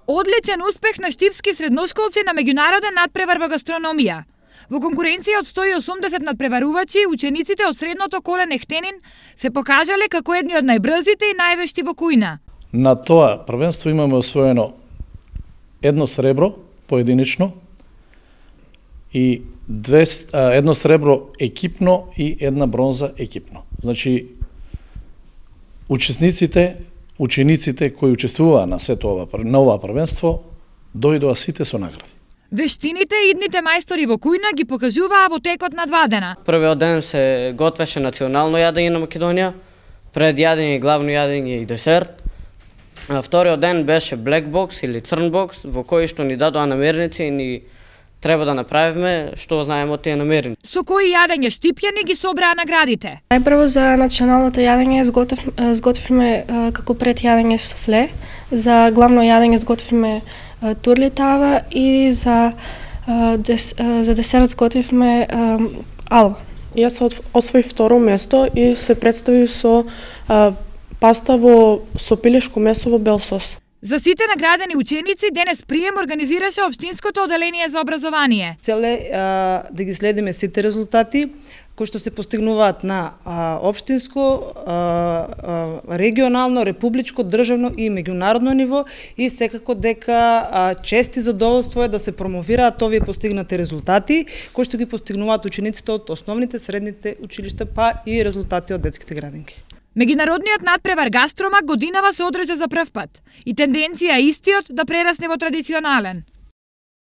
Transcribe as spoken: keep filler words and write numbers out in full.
Одличен успех на штипски средношколци на меѓународен надпревар во гастрономија. Во конкуренција од сто и осумдесет надпреварувачи, учениците од средното колен Ехтенин се покажале како едни од најбрзите и највешти во кујна. На тоа првенство имаме освоено едно сребро поединечно и двеста, едно сребро екипно и една бронза екипно. Значи, учесниците, учениците кои учествуваа на сето ова, на ова првенство, дојдоа сите со награди. Вештините и идните мајстори во кујна ги покажуваа во текот на два дена. Првиот ден се готвеше национално јадење на Македонија, пред јадење главно јадење и десерт. А вториот ден беше black box или црн бокс, во кој што ни дадоа намерници и ни треба да направиме што знаеме од тие намерници. Со кои јадење штипјани ги собраа наградите? Најпрво за националното јадење сготвив, сготвивме како пред јадење суфле, за главно јадење сготвивме турлитава и за, дес, за десерт сготвивме алва. Јас освоив второ место и се представив со а, паста во со пилешко месо во бел сос. За сите наградени ученици денес прием организираше општинското оделение за образование. Цел е а, да ги следиме сите резултати кои што се постигнуваат на а, општинско, а, а, регионално, републичко, државно и меѓународно ниво и секако дека а, чест и задоволство е да се промовираат овие постигнати резултати кои што ги постигнуваат учениците од основните, средните училишта, па и резултати од детските градинки. Меѓународниот надпревар Гастромак годинава се одржа за прв пат и тенденција е истиот да прерасне во традиционален.